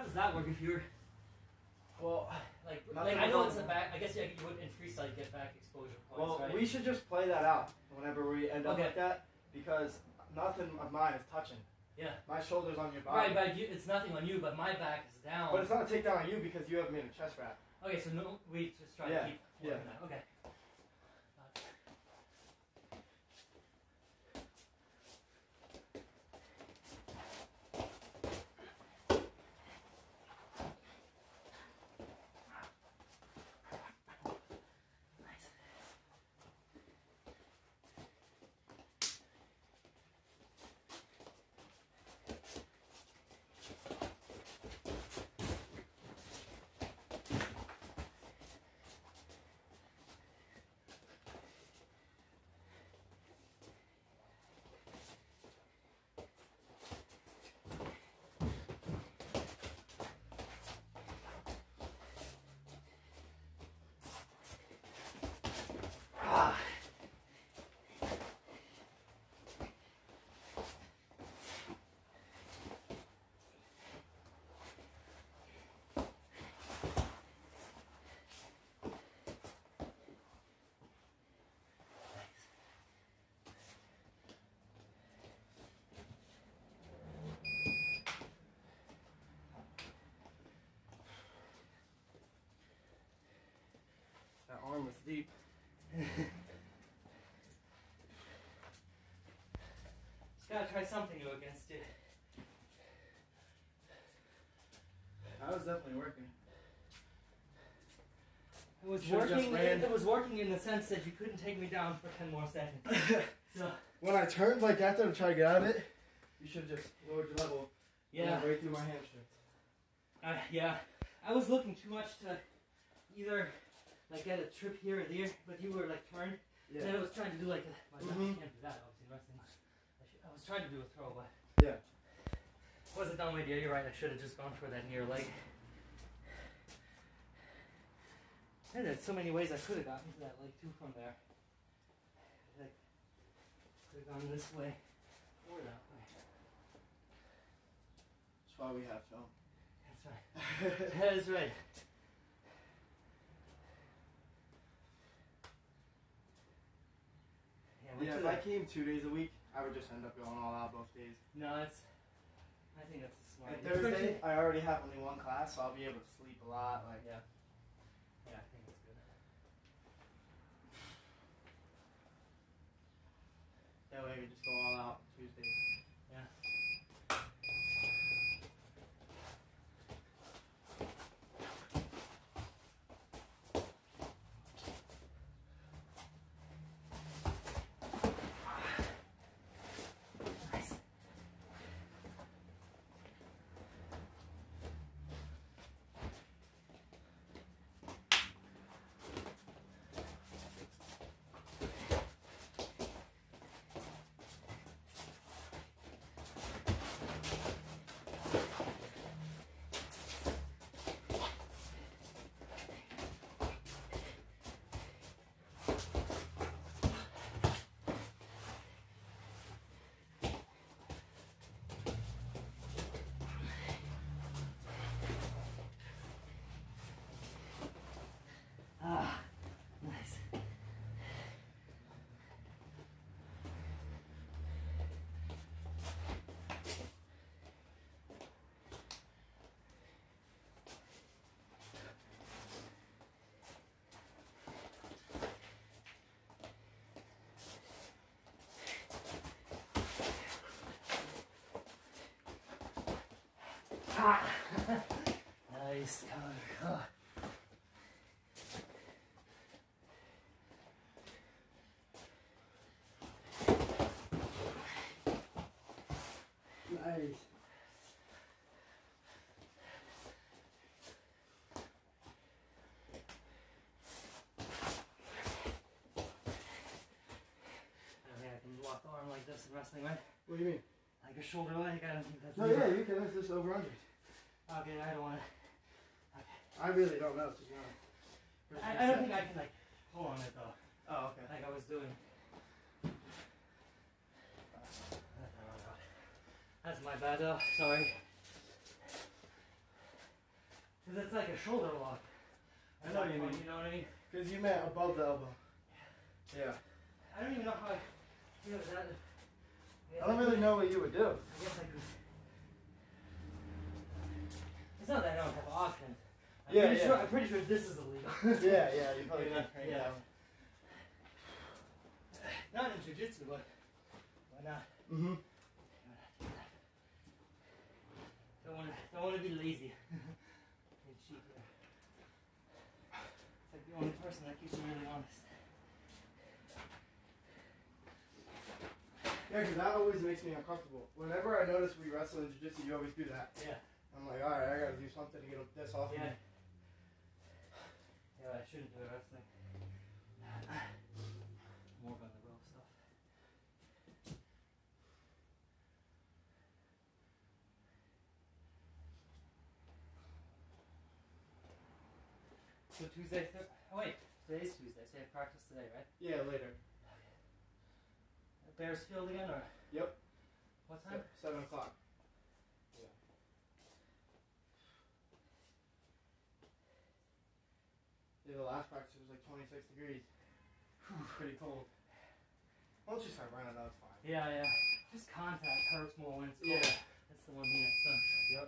does that work if you're Well, like I know it's a back. I guess you would in freestyle get back exposure points. well, right? we should just play that out whenever we end up like that, because nothing of mine is touching. Yeah. My shoulder's on your body. Right, but it's nothing on you, but my back is down. But it's not a takedown on you because you have me in a chest wrap. Okay, so no, we just try to keep working that. Okay. That arm was deep. Just gotta try something new against it. I was definitely working. It was working. It was working in the sense that you couldn't take me down for 10 more seconds. So when I turned like that to try to get out of it, you should have just lowered your level. Yeah. Right through my hamstrings. Yeah. I was looking too much to either like get a trip here or there, but you were like turned. Yeah. And I was trying to do like a. Well, I can't do that obviously in wrestling. I was trying to do a throw, but yeah. Was a dumb idea. You're right. I should have just gone for that near leg. And there's so many ways I could have gotten to that leg too from there. Like, could have gone this way or that way. That's why we have film. That's right. That's right. Yeah, if I came 2 days a week, I would just end up going all out both days. No, I think that's a smart. And Thursday, I already have only one class, so I'll be able to sleep a lot. Like, yeah, I think that's good. That way we just go all out Tuesdays. Yeah. Nice. Nice cover. Nice. I can lock the arm like this in wrestling, right? What do you mean? Like a shoulder leg? I don't think that's... No, yeah, you can. It's just over under. Okay, I don't want to... Okay. I really don't know, to be honest. I don't think I can, like, pull on it, though. Oh, okay. Like I was doing. That's my bad, though. Sorry. Because it's like a shoulder lock. I know what you mean. You know what I mean? Because you meant above the elbow. Yeah. I don't even know how I feel that. I don't really know what you would do. I guess I could. It's not that I don't have options. I'm pretty sure this is illegal. yeah, you probably can't crank yeah. down. Not in jiu-jitsu, but why not? Mm-hmm. Don't want to be lazy. And cheat here. It's like the only person that keeps me really honest. Yeah, because that always makes me uncomfortable. Whenever I notice we wrestle in jiu-jitsu, you always do that. Yeah. I'm like, alright, I gotta do something to get this off of me. Yeah, I shouldn't do wrestling. More on the rope stuff. So Tuesday, oh wait, today's Tuesday, so you have practice today, right? Yeah, later. At Bearsfield again, or? Yep. What time? 7 o'clock. Yeah. Yeah, the last practice was like 26 degrees. Pretty cold. Once you start running, that's fine. Yeah. Just contact hurts more when it's cold. Yeah. That's the one thing that sucks. Yep.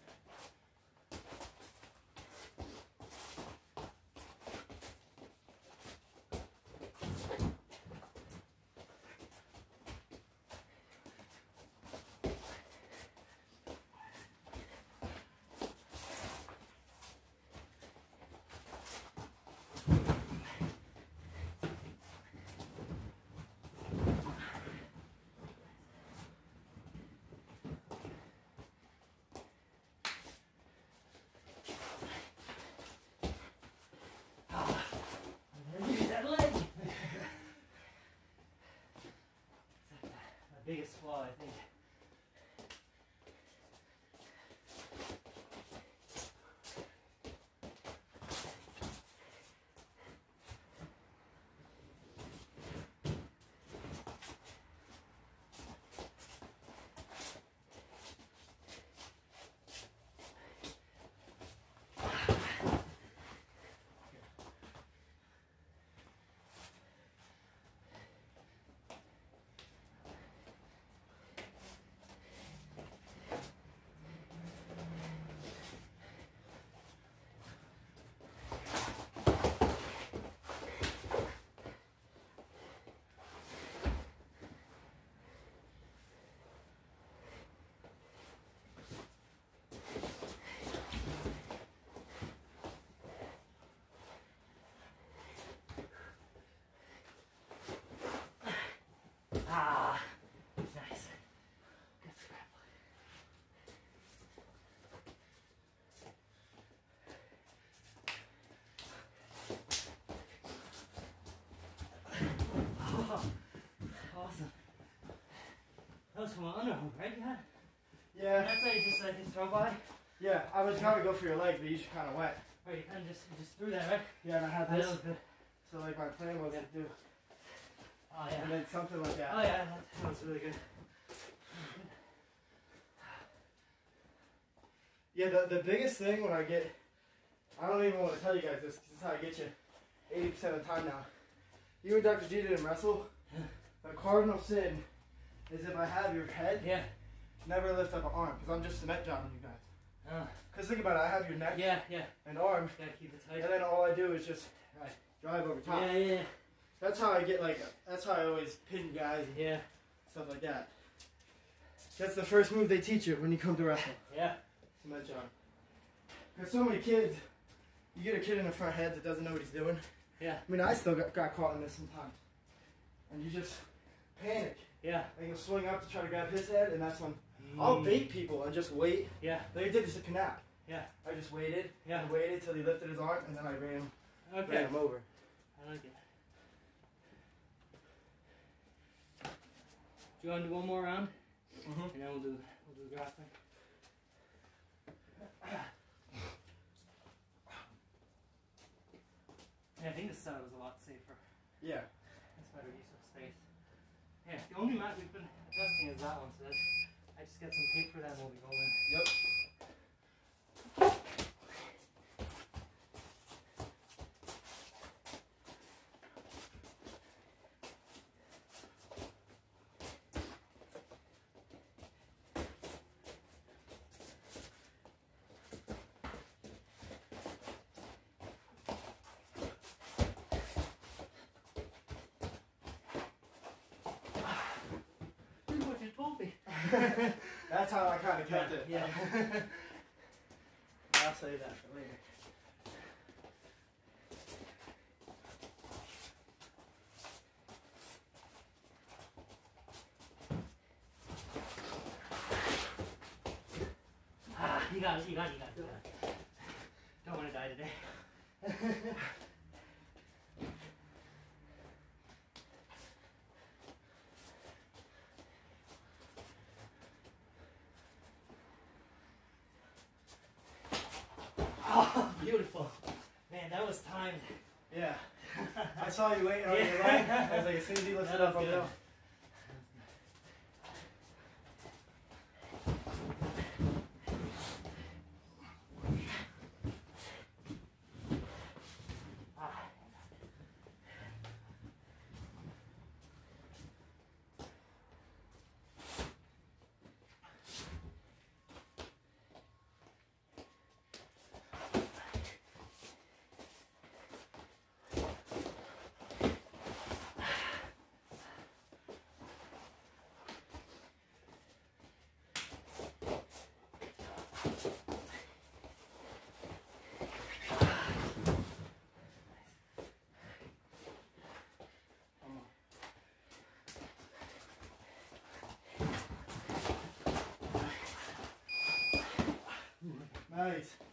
Biggest flaw, I think. Nice. Good scrap. Oh, awesome. That was from an underhook, right? Yeah. That's how you just throw by? Yeah, I was gonna go for your legs, but you just kind of went. Right, you kind of just threw that, right? Yeah, and I had That this. was good. So like my plan was to do, Oh yeah. and then something like that. Oh yeah, that was really good. Yeah, the biggest thing when I get, I don't even want to tell you guys this, 'cause this is how I get you 80% of the time now. You and Dr. G didn't wrestle. The cardinal sin is if I have your head, Yeah. never lift up an arm, because I'm just cement jobbing you guys. Oh. Because think about it, I have your neck Yeah. and arm, Gotta keep it tight. and then all I do is just Right. drive over top. Yeah. That's how I get that's how I always pin guys and Yeah. stuff like that. That's the first move they teach you when you come to wrestle. Yeah. Cement job. Because so many kids, you get a kid in the front head that doesn't know what he's doing. Yeah. I mean, I still got caught in this sometimes. And you just panic. Yeah. And you'll swing up to try to grab his head, and that's when I'll bait people and just wait. Yeah. Like I did this at Canap. Yeah. I just waited Yeah. and waited till he lifted his arm, and then I ran Okay. him over. I like it. Do you want to do one more round? Mm-hmm. And then we'll do grappling. Yeah, I think this setup is a lot safer. Yeah. It's better use of space. Yeah, the only mat we've been adjusting is that one, so that's, I just get some tape for that and we'll be golden. Yep. That's how I kind of kept it. Yeah. I'll save that for later. You got it. Don't want to die today. Oh, beautiful. Man, that was timed. Yeah. I saw you waiting on your leg. I was like, as soon as you lifted That up, was I'll good. go. Nice.